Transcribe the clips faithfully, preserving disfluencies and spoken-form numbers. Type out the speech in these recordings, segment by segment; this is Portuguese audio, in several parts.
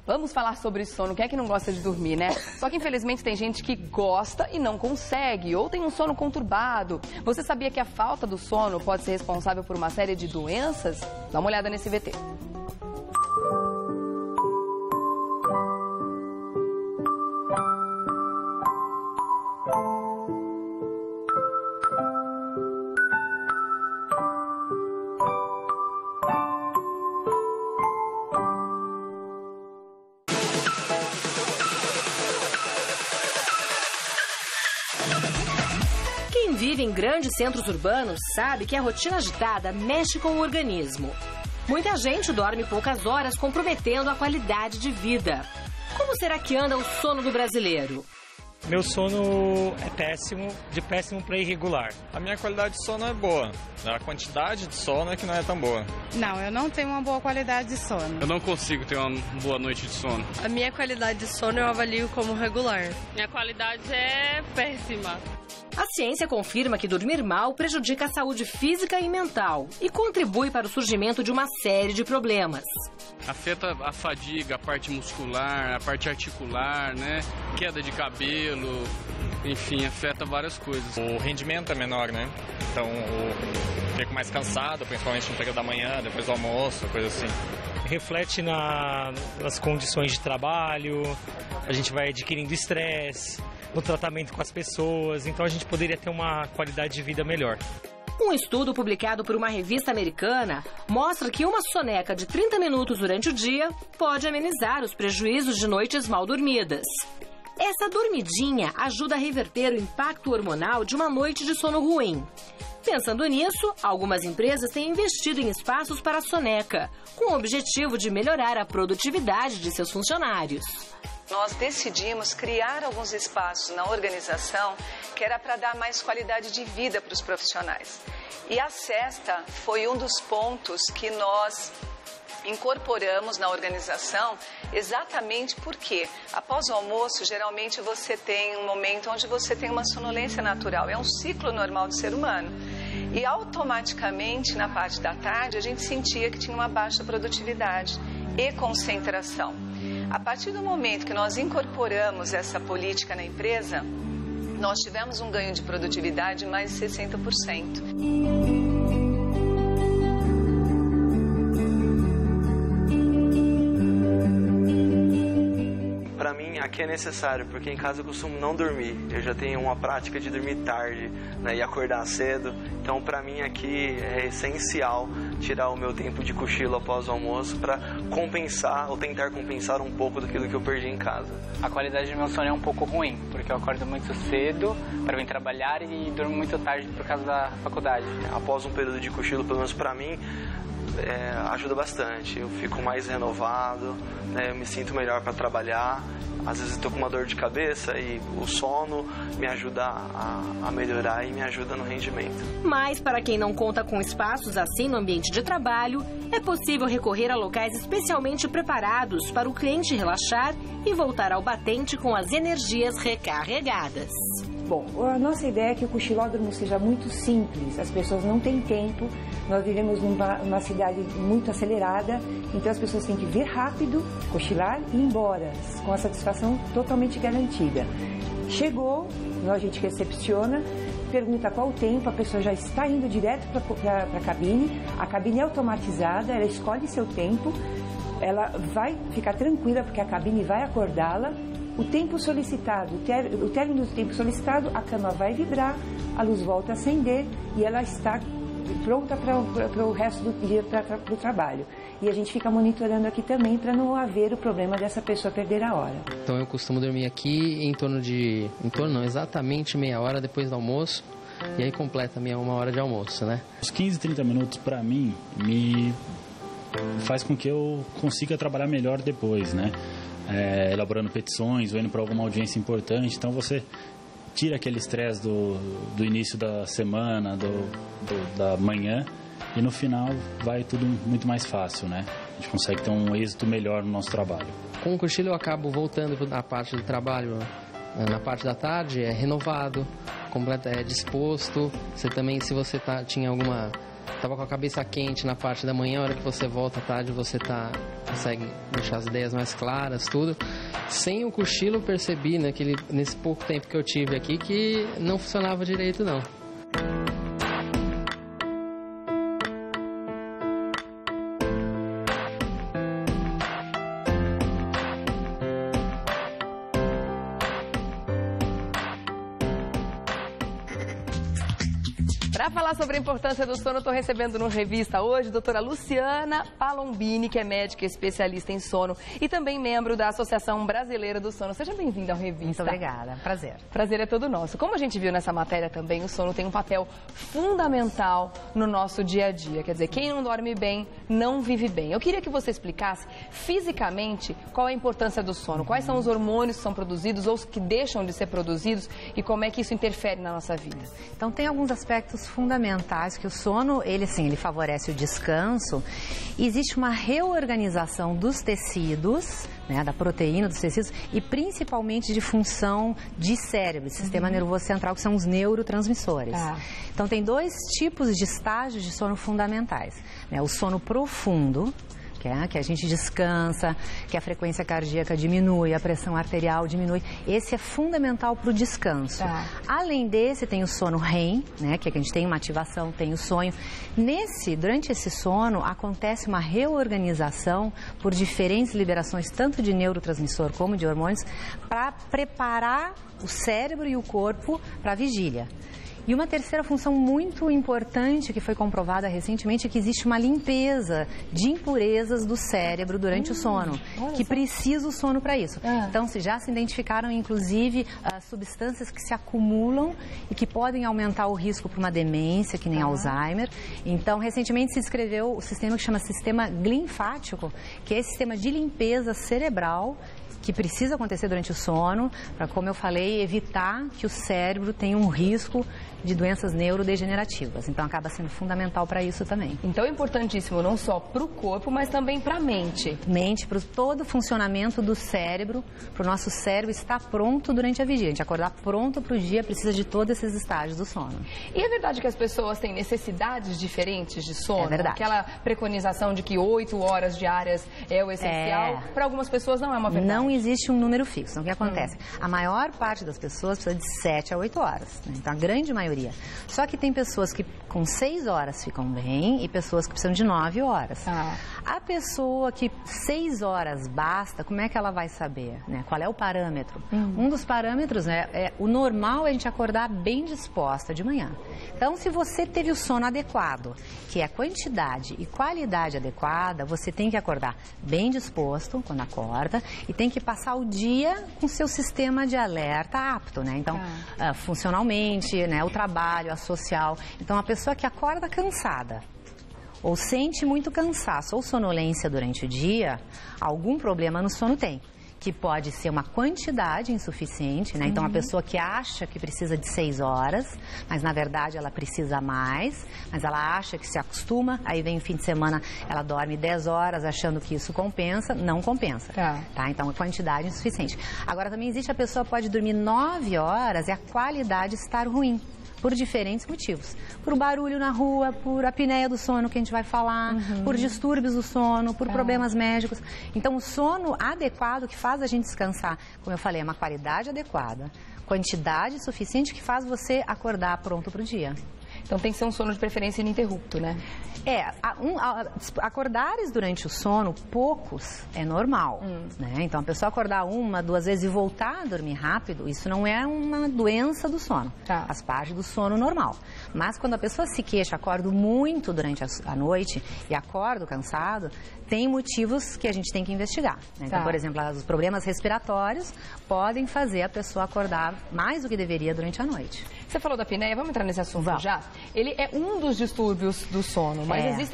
Vamos falar sobre sono. Quem é que não gosta de dormir, né? Só que infelizmente tem gente que gosta e não consegue, ou tem um sono conturbado. Você sabia que a falta do sono pode ser responsável por uma série de doenças? Dá uma olhada nesse V T. Quem vive em grandes centros urbanos sabe que a rotina agitada mexe com o organismo. Muita gente dorme poucas horas, comprometendo a qualidade de vida. Como será que anda o sono do brasileiro? Meu sono é péssimo, de péssimo para irregular. A minha qualidade de sono é boa, a quantidade de sono é que não é tão boa. Não, eu não tenho uma boa qualidade de sono. Eu não consigo ter uma boa noite de sono. A minha qualidade de sono eu avalio como regular. Minha qualidade é péssima. A ciência confirma que dormir mal prejudica a saúde física e mental e contribui para o surgimento de uma série de problemas. Afeta a fadiga, a parte muscular, a parte articular, né? Queda de cabelo, enfim, afeta várias coisas. O rendimento é menor, né? Então, eu fico mais cansado, principalmente no período da manhã, depois do almoço, coisa assim. Reflete na, nas condições de trabalho, a gente vai adquirindo estresse, no tratamento com as pessoas, então a gente poderia ter uma qualidade de vida melhor. Um estudo publicado por uma revista americana mostra que uma soneca de trinta minutos durante o dia pode amenizar os prejuízos de noites mal dormidas. Essa dormidinha ajuda a reverter o impacto hormonal de uma noite de sono ruim. Pensando nisso, algumas empresas têm investido em espaços para a soneca, com o objetivo de melhorar a produtividade de seus funcionários. Nós decidimos criar alguns espaços na organização que era para dar mais qualidade de vida para os profissionais. E a sesta foi um dos pontos que nós incorporamos na organização, exatamente porque após o almoço, geralmente você tem um momento onde você tem uma sonolência natural, é um ciclo normal do ser humano. E automaticamente, na parte da tarde, a gente sentia que tinha uma baixa produtividade e concentração. A partir do momento que nós incorporamos essa política na empresa, nós tivemos um ganho de produtividade de mais de sessenta por cento. Para mim, aqui é necessário, porque em casa eu costumo não dormir. Eu já tenho uma prática de dormir tarde, né, e acordar cedo. Então, para mim, aqui é essencial tirar o meu tempo de cochilo após o almoço para compensar ou tentar compensar um pouco daquilo que eu perdi em casa. A qualidade do meu sono é um pouco ruim, porque eu acordo muito cedo para vir trabalhar e durmo muito tarde por causa da faculdade. Após um período de cochilo, pelo menos para mim, É, ajuda bastante, eu fico mais renovado, né, eu me sinto melhor para trabalhar. Às vezes estou com uma dor de cabeça e o sono me ajuda a, a melhorar e me ajuda no rendimento. Mas para quem não conta com espaços assim no ambiente de trabalho, é possível recorrer a locais especialmente preparados para o cliente relaxar e voltar ao batente com as energias recarregadas. Bom, a nossa ideia é que o cochilódromo seja muito simples, as pessoas não têm tempo, nós vivemos numa, numa cidade muito acelerada, então as pessoas têm que vir rápido, cochilar e ir embora, com a satisfação totalmente garantida. Chegou, a gente recepciona, pergunta qual o tempo, a pessoa já está indo direto para a cabine, a cabine é automatizada, ela escolhe seu tempo, ela vai ficar tranquila porque a cabine vai acordá-la. O tempo solicitado, o término do tempo solicitado, a cama vai vibrar, a luz volta a acender e ela está pronta para o resto do dia, para o trabalho. E a gente fica monitorando aqui também para não haver o problema dessa pessoa perder a hora. Então eu costumo dormir aqui em torno de, em torno não, exatamente meia hora depois do almoço. E aí completa a minha uma hora de almoço, né? Os quinze, trinta minutos para mim me faz com que eu consiga trabalhar melhor depois, né? É, elaborando petições ou indo para alguma audiência importante, então você tira aquele estresse do, do início da semana, do, do, da manhã, e no final vai tudo muito mais fácil, né? A gente consegue ter um êxito melhor no nosso trabalho. Com o cochilo eu acabo voltando à parte do trabalho, na parte da tarde, é renovado, completo, é disposto. Você também, se você tá, tinha alguma tava com a cabeça quente na parte da manhã, a hora que você volta à tarde, você tá, consegue deixar as ideias mais claras, tudo. Sem o cochilo, eu percebi, né, que ele, nesse pouco tempo que eu tive aqui, que não funcionava direito, não. Para falar sobre a importância do sono, eu estou recebendo no Revista hoje a doutora Luciana Palombini, que é médica especialista em sono e também membro da Associação Brasileira do Sono. Seja bem-vinda ao Revista. Muito obrigada, prazer. Prazer é todo nosso. Como a gente viu nessa matéria também, o sono tem um papel fundamental no nosso dia a dia. Quer dizer, quem não dorme bem, não vive bem. Eu queria que você explicasse fisicamente qual é a importância do sono, quais são os hormônios que são produzidos ou os que deixam de ser produzidos e como é que isso interfere na nossa vida. Então, tem alguns aspectos fundamentais que o sono, ele sim, ele favorece o descanso. Existe uma reorganização dos tecidos, né, da proteína dos tecidos e principalmente de função de cérebro, sistema uhum. nervoso central, que são os neurotransmissores. Ah. Então tem dois tipos de estágios de sono fundamentais, né, o sono profundo, que, é, que a gente descansa, que a frequência cardíaca diminui, a pressão arterial diminui. Esse é fundamental para o descanso. Tá. Além desse, tem o sono REM, né, que a gente tem uma ativação, tem o sonho. Nesse, durante esse sono, acontece uma reorganização por diferentes liberações, tanto de neurotransmissor como de hormônios, para preparar o cérebro e o corpo para a vigília. E uma terceira função muito importante que foi comprovada recentemente é que existe uma limpeza de impurezas do cérebro durante hum, o sono, que precisa o sono para isso. Ah. Então, se já se identificaram, inclusive, as substâncias que se acumulam e que podem aumentar o risco para uma demência, que nem ah. Alzheimer. Então, recentemente se descreveu o sistema que chama sistema linfático, que é esse sistema de limpeza cerebral que precisa acontecer durante o sono, para, como eu falei, evitar que o cérebro tenha um risco de doenças neurodegenerativas. Então, acaba sendo fundamental para isso também. Então, é importantíssimo não só para o corpo, mas também para a mente. Mente, para todo o funcionamento do cérebro, para o nosso cérebro estar pronto durante a vigília. A gente acordar pronto para o dia precisa de todos esses estágios do sono. E é verdade que as pessoas têm necessidades diferentes de sono? É verdade. Aquela preconização de que oito horas diárias é o essencial, é... para algumas pessoas não é uma verdade. Não existe um número fixo. Então, o que acontece? Hum. A maior parte das pessoas precisa de sete a oito horas. Né? Então, a grande maioria. Só que tem pessoas que com seis horas ficam bem e pessoas que precisam de nove horas. Ah. A pessoa que seis horas basta, como é que ela vai saber? Né? Qual é o parâmetro? Hum. Um dos parâmetros, né, é o normal é a gente acordar bem disposta de manhã. Então, se você teve o sono adequado, que é quantidade e qualidade adequada, você tem que acordar bem disposto quando acorda e tem que passar o dia com seu sistema de alerta apto, né? Então, ah. uh, funcionalmente, né, o trabalho, a social. Então, a pessoa que acorda cansada ou sente muito cansaço ou sonolência durante o dia, algum problema no sono tem. Que pode ser uma quantidade insuficiente, né? Então, uhum. a pessoa que acha que precisa de seis horas, mas na verdade ela precisa mais, mas ela acha que se acostuma, aí vem o fim de semana, ela dorme dez horas achando que isso compensa, não compensa. Tá. Tá? Então, a quantidade insuficiente. Agora, também existe a pessoa que pode dormir nove horas e a qualidade estar ruim. Por diferentes motivos. Por barulho na rua, por apneia do sono que a gente vai falar, uhum. por distúrbios do sono, por ah. problemas médicos. Então, o sono adequado que faz a gente descansar, como eu falei, é uma qualidade adequada, quantidade suficiente que faz você acordar pronto para o dia. Então, tem que ser um sono de preferência ininterrupto, né? É, a, um, a, acordares durante o sono, poucos, é normal, hum. né? Então, a pessoa acordar uma, duas vezes e voltar a dormir rápido, isso não é uma doença do sono. Tá. Faz parte do sono normal. Mas, quando a pessoa se queixa, acordo muito durante a, a noite e acordo cansado, tem motivos que a gente tem que investigar. Né? Então, tá. por exemplo, os problemas respiratórios podem fazer a pessoa acordar mais do que deveria durante a noite. Você falou da apneia, vamos entrar nesse assunto vamos. já? Ele é um dos distúrbios do sono, mas é. existem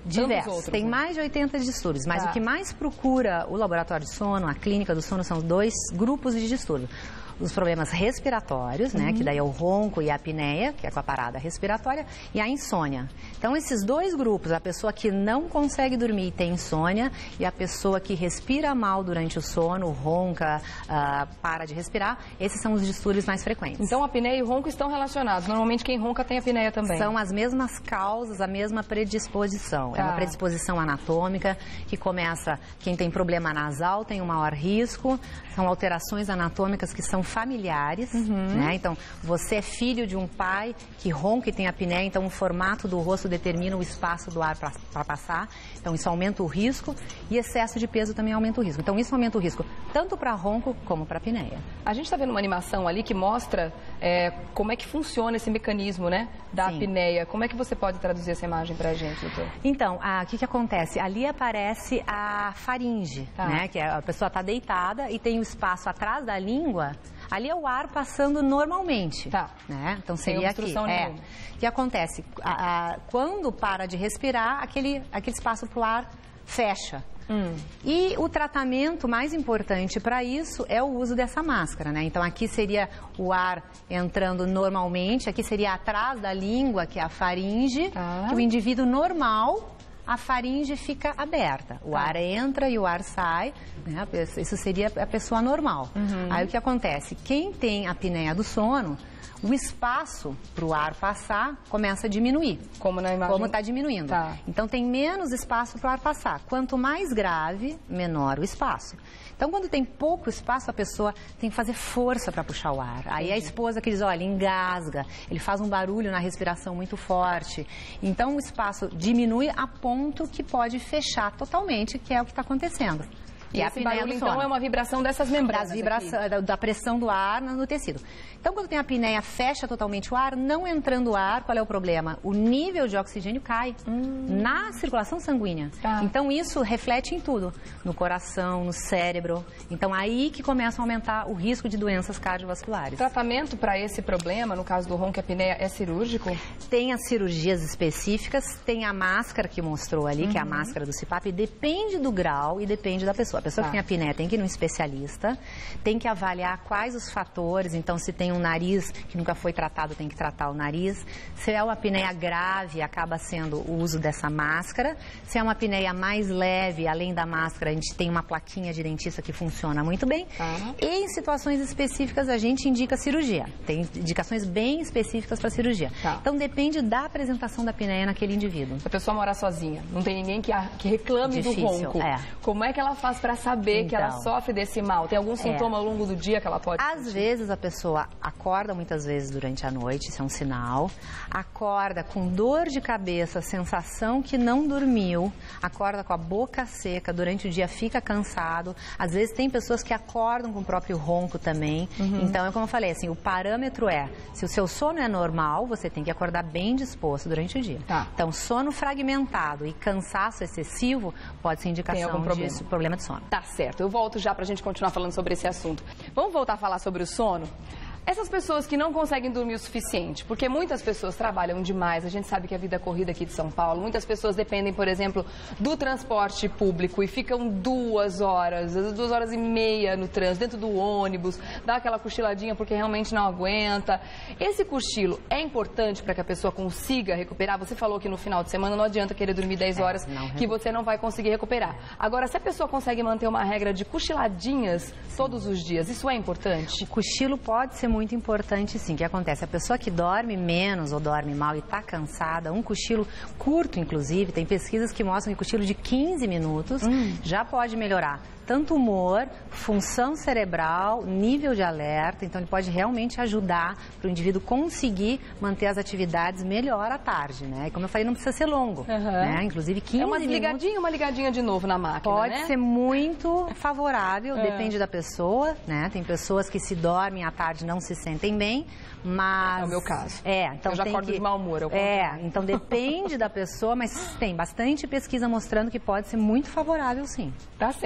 Diversos. Tem né? mais de oitenta distúrbios, mas tá. o que mais procura o laboratório de sono, a clínica do sono, são dois grupos de distúrbio. Os problemas respiratórios, né, uhum. que daí é o ronco e a apneia, que é com a parada respiratória, e a insônia. Então, esses dois grupos, a pessoa que não consegue dormir e tem insônia, e a pessoa que respira mal durante o sono, ronca, uh, para de respirar, esses são os distúrbios mais frequentes. Então, a apneia e o ronco estão relacionados. Normalmente, quem ronca tem apneia também. São as mesmas causas, a mesma predisposição. Tá. É uma predisposição anatômica que começa, quem tem problema nasal tem um maior risco, são alterações anatômicas que são familiares, uhum. né? Então, você é filho de um pai que ronca e tem apneia, então o formato do rosto determina o espaço do ar para passar, então isso aumenta o risco, e excesso de peso também aumenta o risco. Então, isso aumenta o risco tanto para ronco como para apneia. A gente está vendo uma animação ali que mostra é, como é que funciona esse mecanismo, né, da Sim. apneia. Como é que você pode traduzir essa imagem para a gente, doutor? Então, o que, que acontece? Ali aparece a faringe, tá. né, que a pessoa está deitada e tem o espaço atrás da língua. Ali é o ar passando normalmente. Tá. Né? Então seria aqui. É. O que acontece? A, a, quando para de respirar, aquele, aquele espaço para o ar fecha. Hum. E o tratamento mais importante para isso é o uso dessa máscara, né? Então aqui seria o ar entrando normalmente, aqui seria atrás da língua, que é a faringe, ah. que o indivíduo normal, a faringe fica aberta. O ah. ar entra e o ar sai, né? Isso seria a pessoa normal. Uhum. Aí o que acontece? Quem tem apneia do sono, o espaço para o ar passar começa a diminuir. Como na imagem? Como está diminuindo. Tá. Então tem menos espaço para o ar passar. Quanto mais grave, menor o espaço. Então, quando tem pouco espaço, a pessoa tem que fazer força para puxar o ar. Aí a esposa que diz, olha, engasga, ele faz um barulho na respiração muito forte. Então, o espaço diminui a ponto que pode fechar totalmente, que é o que está acontecendo. E esse barulho, então, é uma vibração dessas membranas. Das vibração, da, da pressão do ar no, no tecido. Então, quando tem a apneia, fecha totalmente o ar, não entrando ar, qual é o problema? O nível de oxigênio cai hum. na circulação sanguínea. Tá. Então, isso reflete em tudo. No coração, no cérebro. Então, aí que começa a aumentar o risco de doenças cardiovasculares. O tratamento para esse problema, no caso do ronco e apneia, é cirúrgico? Tem as cirurgias específicas, tem a máscara que mostrou ali, uhum. que é a máscara do C PAP, depende do grau e depende da pessoa. A pessoa tá. que tem apneia tem que ir num especialista, tem que avaliar quais os fatores, então se tem um nariz que nunca foi tratado, tem que tratar o nariz. Se é uma apneia grave, acaba sendo o uso dessa máscara. Se é uma apneia mais leve, além da máscara, a gente tem uma plaquinha de dentista que funciona muito bem. Tá. E em situações específicas, a gente indica cirurgia. Tem indicações bem específicas para cirurgia. Tá. Então depende da apresentação da apneia naquele indivíduo. Se a pessoa morar sozinha, não tem ninguém que, a, que reclame Difícil, do ronco. É. Como é que ela faz para saber então, que ela sofre desse mal? Tem algum sintoma é. ao longo do dia que ela pode Às sentir? vezes a pessoa acorda muitas vezes durante a noite, isso é um sinal. Acorda com dor de cabeça, sensação que não dormiu. Acorda com a boca seca, durante o dia fica cansado. Às vezes tem pessoas que acordam com o próprio ronco também. Uhum. Então é como eu falei, assim, o parâmetro é, se o seu sono é normal, você tem que acordar bem disposto durante o dia. Tá. Então sono fragmentado e cansaço excessivo pode ser indicação tem algum problema. de problema de sono. Tá certo, eu volto já pra gente continuar falando sobre esse assunto. Vamos voltar a falar sobre o sono? Essas pessoas que não conseguem dormir o suficiente, porque muitas pessoas trabalham demais, a gente sabe que a vida é corrida aqui de São Paulo, muitas pessoas dependem, por exemplo, do transporte público e ficam duas horas, duas horas e meia no trânsito, dentro do ônibus, dá aquela cochiladinha porque realmente não aguenta. Esse cochilo é importante para que a pessoa consiga recuperar? Você falou que no final de semana não adianta querer dormir dez horas, é, que você não vai conseguir recuperar. Agora, se a pessoa consegue manter uma regra de cochiladinhas todos os dias, isso é importante? O cochilo pode ser muito importante, sim. O que acontece? A pessoa que dorme menos ou dorme mal e está cansada, um cochilo curto, inclusive, tem pesquisas que mostram que cochilo de quinze minutos hum. já pode melhorar tanto humor, função cerebral, nível de alerta. Então, ele pode realmente ajudar para o indivíduo conseguir manter as atividades melhor à tarde, né? E como eu falei, não precisa ser longo, uhum. né? Inclusive, quinze é uma ligadinha, minutos, uma ligadinha de novo na máquina, pode né? ser muito favorável, é. depende da pessoa, né? Tem pessoas que se dormem à tarde não se sentem bem, mas... É o meu caso. É, então eu já tem acordo que... de mau humor. Eu é, então depende da pessoa, mas tem bastante pesquisa mostrando que pode ser muito favorável, sim. Tá certo. Inclusive,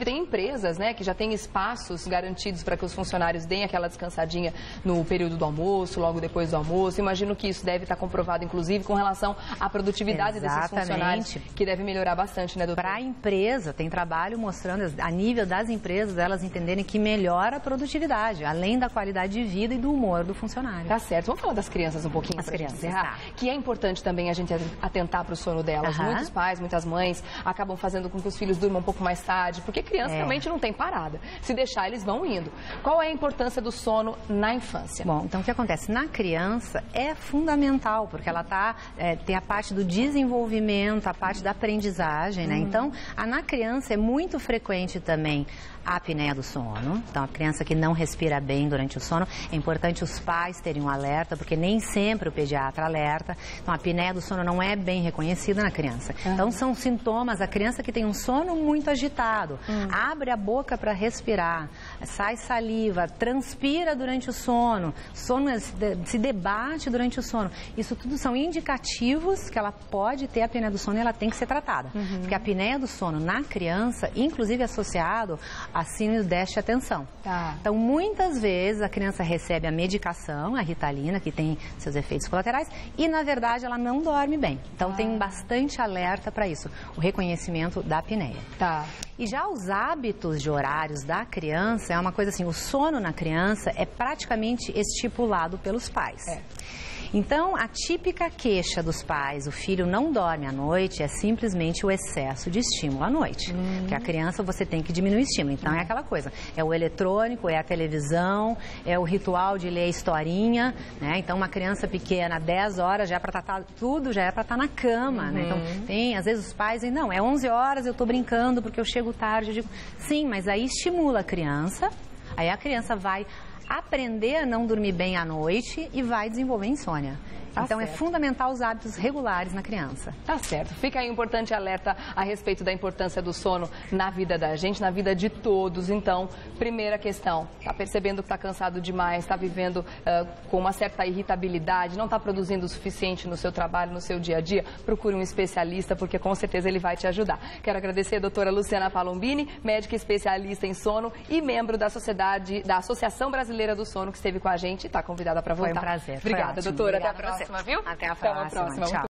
tem empresas, né, que já têm espaços garantidos para que os funcionários deem aquela descansadinha no período do almoço, logo depois do almoço. Imagino que isso deve estar comprovado, inclusive, com relação à produtividade Exatamente. desses funcionários, que deve melhorar bastante, né, doutora? Para a empresa, tem trabalho mostrando, a nível das empresas, elas entenderem que melhora a produtividade, além da qualidade de vida e do humor do funcionário. Tá certo. Vamos falar das crianças um pouquinho? As crianças, encerrar, tá. Que é importante também a gente atentar para o sono delas. Aham. Muitos pais, muitas mães acabam fazendo com que os filhos durmam um pouco mais tarde, porque criança É. realmente não tem parada. Se deixar, eles vão indo. Qual é a importância do sono na infância? Bom, então o que acontece? Na criança é fundamental, porque ela tá, é, tem a parte do desenvolvimento, a parte da aprendizagem, né? Hum. Então, a, na criança é muito frequente também a apneia do sono. Então, a criança que não respira bem durante o sono, é importante os pais terem um alerta, porque nem sempre o pediatra alerta. Então, a apneia do sono não é bem reconhecida na criança. Uhum. Então, são sintomas, a criança que tem um sono muito agitado, Hum. abre a boca para respirar, sai saliva, transpira durante o sono, sono se debate durante o sono. Isso tudo são indicativos que ela pode ter a apneia do sono e ela tem que ser tratada. Uhum. Porque a apneia do sono na criança, inclusive associado a síndrome do déficit de atenção. Tá. Então, muitas vezes a criança recebe a medicação, a Ritalina, que tem seus efeitos colaterais, e na verdade ela não dorme bem. Então, Ah. tem bastante alerta para isso, o reconhecimento da apneia. Tá. E já os hábitos de horários da criança é uma coisa assim, o sono na criança é praticamente estipulado pelos pais. É. Então, a típica queixa dos pais, o filho não dorme à noite, é simplesmente o excesso de estímulo à noite. Hum. Porque a criança você tem que diminuir o estímulo. Então, é aquela coisa, é o eletrônico, é a televisão, é o ritual de ler historinha, né? Então, uma criança pequena, dez horas, já é para estar tudo, já é para estar na cama, Uhum. né? Então, tem, às vezes os pais dizem, não, é onze horas, eu estou brincando porque eu chego tarde. Eu digo, sim, mas aí estimula a criança, aí a criança vai aprender a não dormir bem à noite e vai desenvolver insônia. Tá então, certo. é fundamental os hábitos regulares na criança. Tá certo. Fica aí um importante alerta a respeito da importância do sono na vida da gente, na vida de todos. Então, primeira questão, tá percebendo que tá cansado demais, tá vivendo uh, com uma certa irritabilidade, não tá produzindo o suficiente no seu trabalho, no seu dia a dia, procure um especialista, porque com certeza ele vai te ajudar. Quero agradecer a doutora Luciana Palombini, médica especialista em sono e membro da Sociedade, da Associação Brasileira do Sono, que esteve com a gente e tá convidada para voltar. Foi um prazer. Obrigada, Foi ótimo. doutora. Obrigada Até a próxima, viu? Até a Até próxima. uma próxima. Tchau.